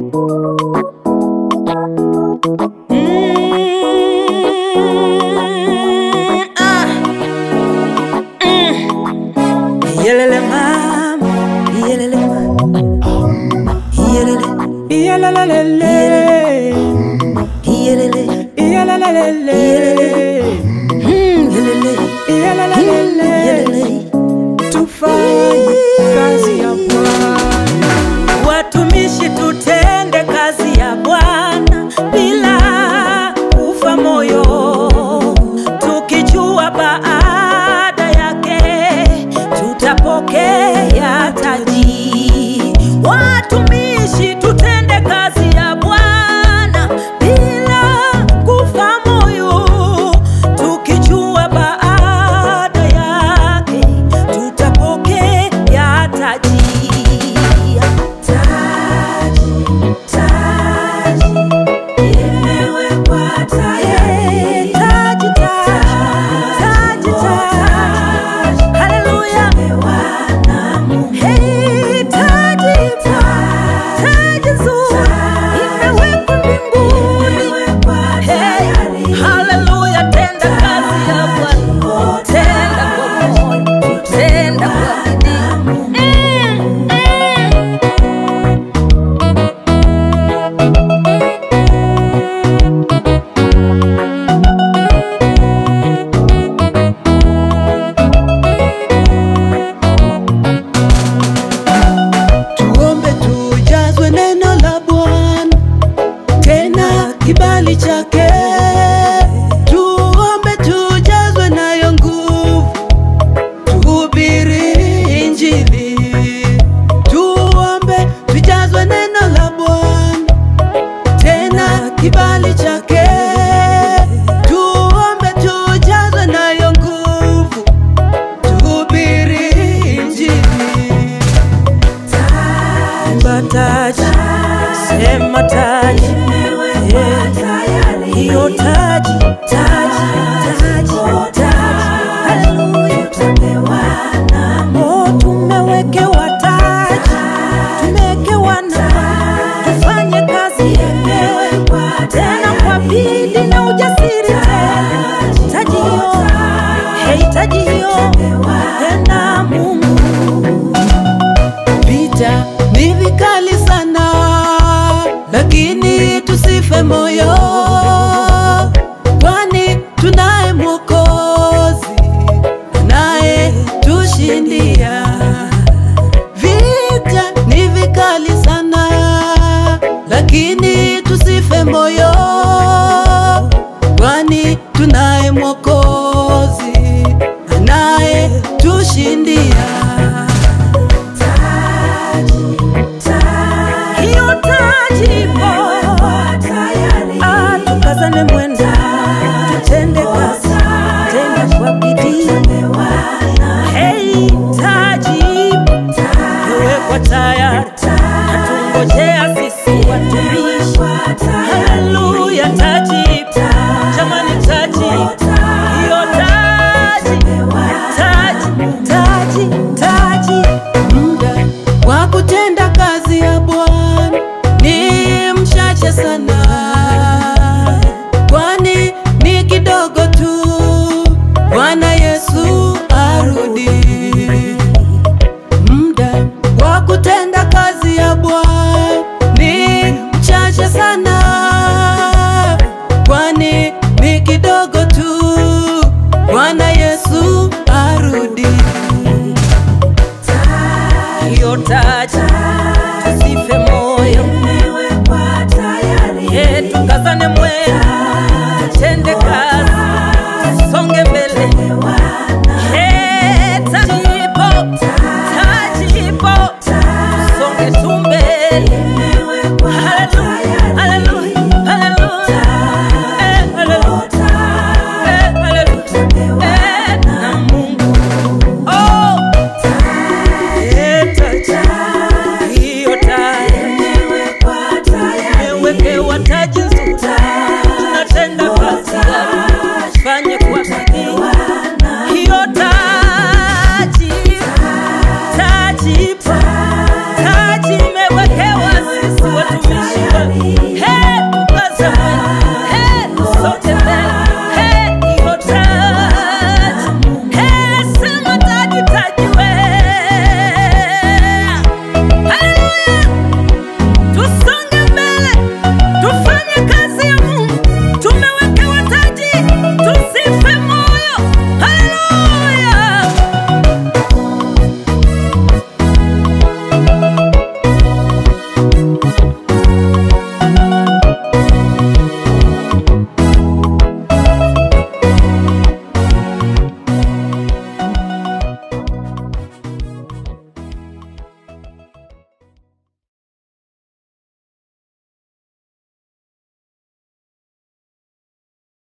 Yelele mama, yelele mama, yelele, yelele, yelele, yelele, yelele, yelele, tufanye kazi ya Bwana. Watumishi tutende kazi ya Bwana bila kufa moyo, tukijua baada yake tutapokea taji. Watumishi tutende kazi ya Bwana bila kufa moyo, tukijua baada yake tutapokea taji. Taji, taji, imewekwa tayari. Taji, taji, taji, haleluya. Hey, taji, taji nzuri imewekwa mbinguni. Hey, haleluya. Tenda kazi ya Bwana, tenda kwa moyo, tenda kwa bidii. Tuombe tujazwe neno la Bwana, tena kibali chake. Tuombe tujazwe nayo nguvu, tuhubiri Injili. Tuombe tujazwe neno la Bwana, tena kibali chake. Tuombe tujazwe nayo nguvu, tuhubiri Injili. Taji, sema taji, hiyo taji, taji, taji, haleluya. Oh, tumewekewa taji, tumewekewa na tufanye kazi yenyewe tena kwa bidii na ujasiri tena. Taji hiyo, hey, taji hiyo tena Mungu. Vita ni vikali sana, lakini tusife moyo, kwani tunaye Mwokozi naye tushindia. Vita ni vikali sana, lakini tusife moyo, kwani tunaye Mwokozi naye tushindia. Hiyo taji ipo, tukazane mwendo, tutende kazi tena kwa bidii. Hey, taji imewekwa tayari, hatungojea